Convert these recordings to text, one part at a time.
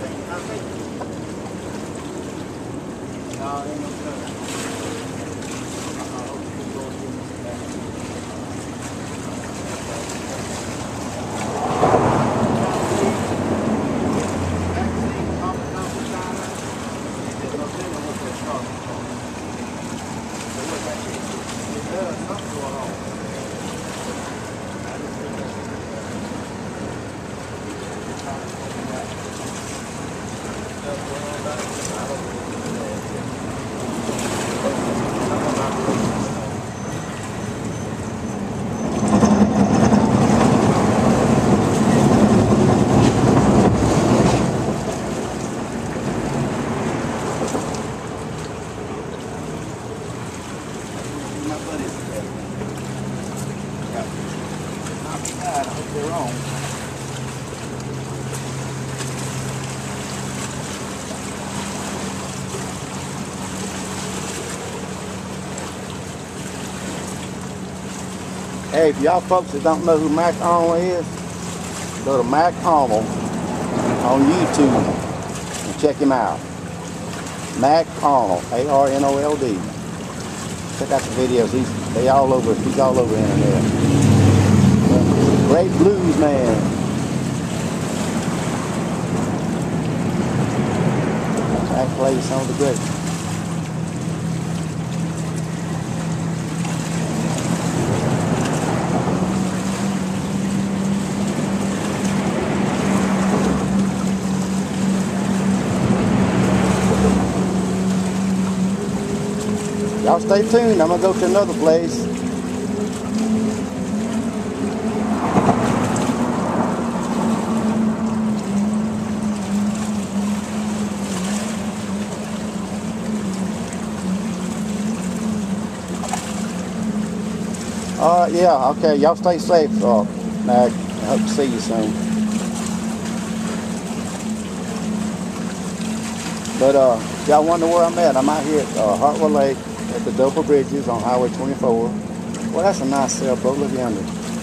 think. No, it ain't no good. I hope they're wrong. Hey, if y'all folks that don't know who Mac Arnold is, go to Mac Arnold on YouTube and check him out. Mac Arnold, A-R-N-O-L-D. Check out the videos. He's all over the internet. Great blues man. That plays some of the great. Y'all stay tuned. I'm gonna go to another place. Yeah, okay, y'all stay safe, Mac. I hope to see you soon. But y'all wonder where I'm at. I'm out here at Hartwell Lake at the Double Bridges on Highway 24. Well, that's a nice sailboat. Look yonder.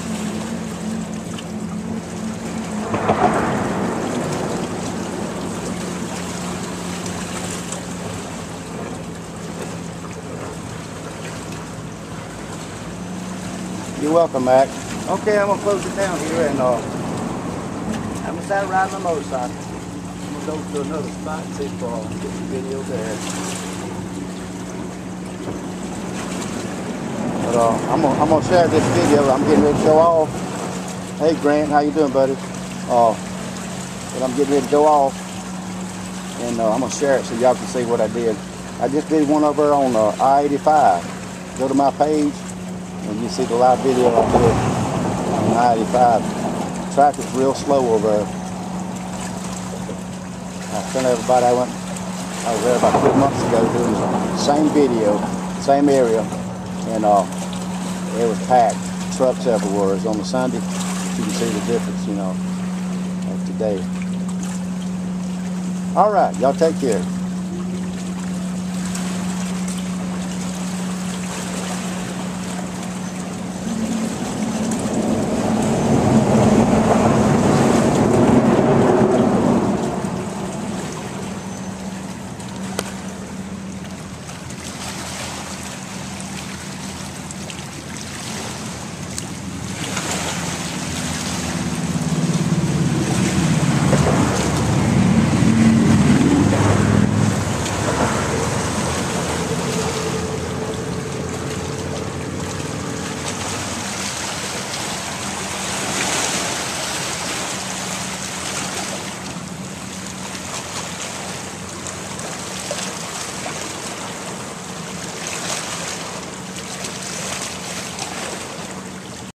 You're welcome, Mac. Okay, I'm gonna close it down here, and I'm gonna start riding my motorcycle. I'm gonna go to another spot and see if I can get some video there. But I'm gonna share this video. I'm getting ready to go off. Hey Grant, how you doing, buddy? But I'm getting ready to go off, and I'm gonna share it so y'all can see what I did. I just did one over on I-85. Go to my page. And you see the live video I did on I-85. Traffic's real slow over there. I sent everybody I was there about 3 months ago doing the same video, same area, and it was packed. Trucks everywhere. It's on the Sunday. You can see the difference, of today. All right, y'all take care.